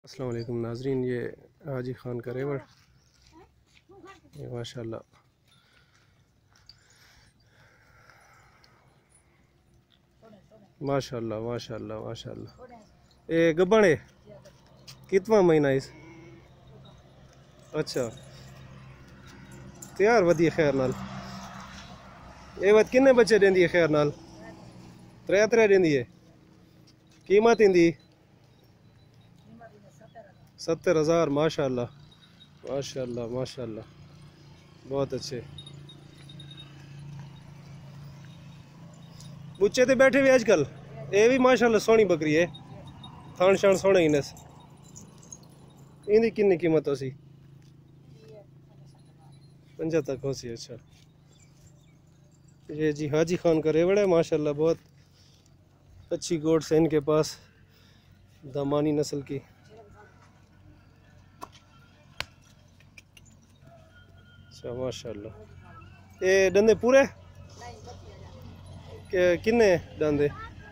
अस्सलाम वालेकुम नाजरीन, ये हाजी खान का रेवड़ माशाल्लाह माशाल्लाह माशाल्लाह माशाल्लाह। ये गब्बन है कितवा महीना इस? अच्छा तैयार वधी खैर नाल। ये वत किन्ने बच्चे देंदी है खैर नाल? त्रै त्रै देंदी है। कीमत इंदी 70,000। माशाल्लाह माशाल्लाह माशाल्लाह, बहुत अच्छे बुच्चे ते बैठे हुए आजकल। ये भी माशाल्लाह सोहनी बकरी है, थान शान सोहने इनस। इंदी किन्नी कीमत हो सी? 50 तक हो सी। अच्छा ये जी हाजी खान का रेवड़ है माशाल्लाह, बहुत अच्छी गोट से इनके पास, दामानी नस्ल की। अच्छा माशाल्लाह। ये डंदे पूरे के किन्ने डंदे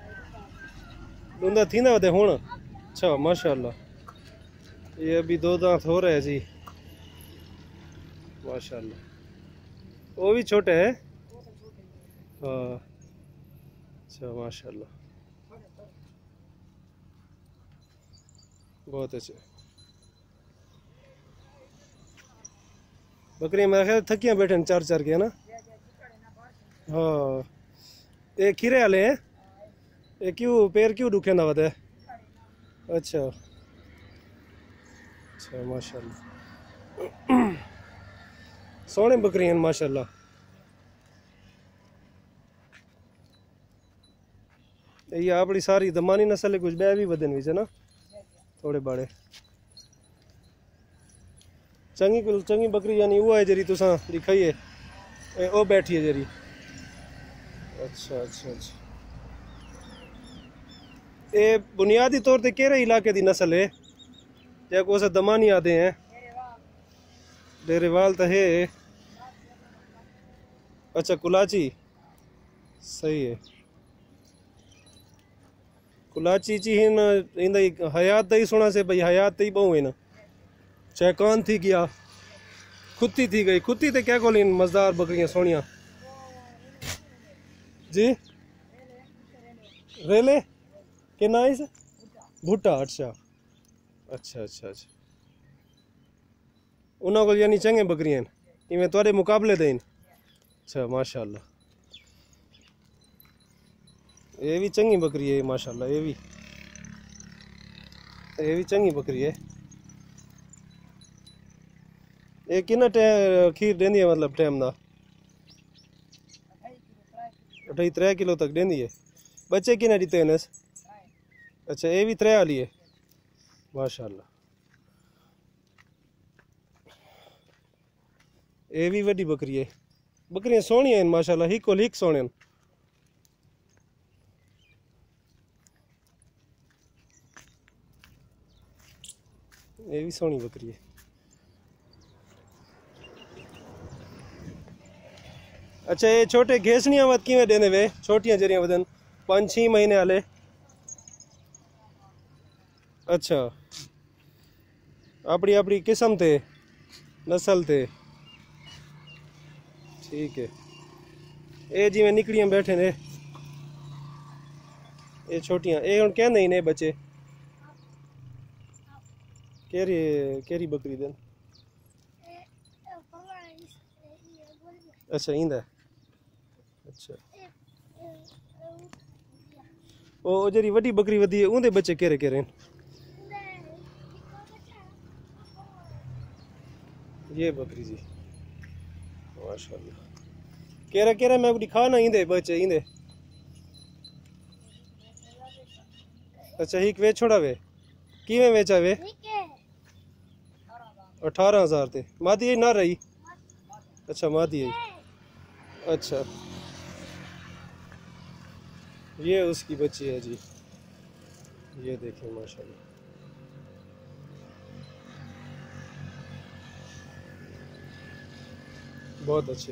डूंदा थी ना वदे हुण? अच्छा माशाल्लाह, ये अभी 2 दांत हो रहे हैं जी माशाल्लाह। वो भी छोटे हैं। हाँ अच्छा माशाल्लाह, बहुत अच्छे। बकरियां मेरा ख्याल थकियां बैठे चार चार के है ना। हाँ ये खीरे वाले हैं। ये क्यों पैर क्यों दुखे ना वदे? अच्छा अच्छा माशाल्लाह, सोहने बकरियां माशाल्लाह। ये अपनी सारी दमानी नस्ल है, कुछ बै भी वदन विच है ना थोड़े बड़े। चंगी चंगी बकरी यानी वो है जरी तुसा दिखाई है, वो बैठी है जरी। अच्छा अच्छा अच्छा। ये बुनियादी तौर पे केरे इलाके की नस्ल है या को से दमानी आते हैं? डेरेवाल तो है। अच्छा कुलाची सही है। कुलाची ची हिन इंदा हयात दई सुना से भाई, हयात दई बहु है ना, चहकान थी गया, खुत्ती थी गई। खुत्ती ते क्या कोलिन मजदार बकरियां सोनिया जी। रेले के ना इस भुट्टा। अच्छा अच्छा अच्छा अच्छा, उन्होंने को यानी चंगे बकरियां इवें थोड़े मुकाबले देन। अच्छा माशाल्लाह, ये भी चंगी बकरी है माशाल्लाह। ये भी चंगी बकरी है। ये कितना खीर देंदी है मतलब टाइम ना? 3 किलो तक देंदी है। बच्चे किन्ने दिते हैं? अच्छा ये भी 3 वाली है माशाल्लाह। ये भी वड्डी बकरी है। बकरियां सोहनियां हैं माशाल्लाह, हिको हिक सोहने। ये भी सोहनी बकरी है। अच्छा ये छोटे घेसनियां वत किवें देंदे वे? छोटियां जरियां वदन 5-6 महीने वाले। अच्छा अपनी अपनी किस्म थे नस्ल थे, ठीक है। ये जिवें निकलियां बैठे ने, ये छोटियां ये हुण कहंदे ही ने बच्चे। केरी केरी बकरी देन? अच्छा इंदा। अच्छा ओ जरी वड्डी बकरी वधी है उंदे बच्चे केरे केरे? ये बकरी जी माशाल्लाह, केरा केरा मैं दिखा ना इंदे बच्चे इंदे। अच्छा हिक वे छोड़ा वे किवें वेचा वे? 18,000 ते मादी ना रही। अच्छा मादी है। अच्छा ये उसकी बच्ची है जी, ये देखिए माशाल्लाह, बहुत अच्छे।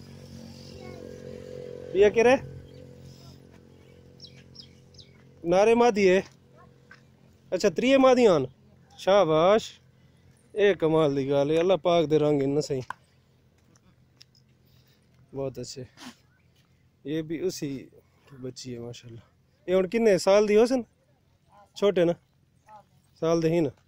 ये कह रहे नारे मादी है? अच्छा 3 मादी आन। शाबाश, ये कमाल दी गल है। अल्लाह पाक दे रंग इन सही, बहुत अच्छे। ये भी उसी बच्ची है माशाल्लाह। ये हुण किन्ने साल दी होसन? छोटे ना साल दे ही ना?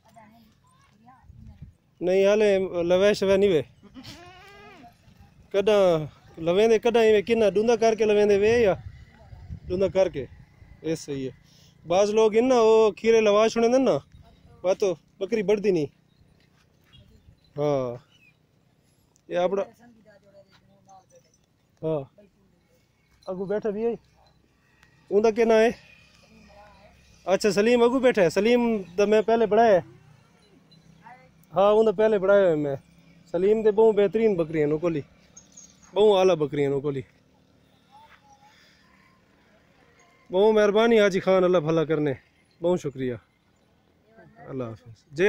नहीं हाले लवे शवे नहीं वे कदा लवेंदे कदा इवें किन्ना डूंदा करके लवेंदे वे या डूंदा करके? ये सही है। बाज लोग इन ना वो खीरे लवा छुड़े ना वह तो बकरी बढ़ती नहीं। हाँ ये अपना हाँ अगू बैठा भी है उनका क्या ना है? अच्छा सलीम अगू बैठा है। सलीम तो मैं पहले पढ़ाया है। हाँ उनका पहले पढ़ाया है मैं। सलीम दे बहुत बेहतरीन बकरियां नोकोली, बहुत आला बकरियां नोकोली। बहुत मेहरबानी हाजी खान, अल्लाह भला करने, बहुत शुक्रिया। अल्लाह हाफिज़।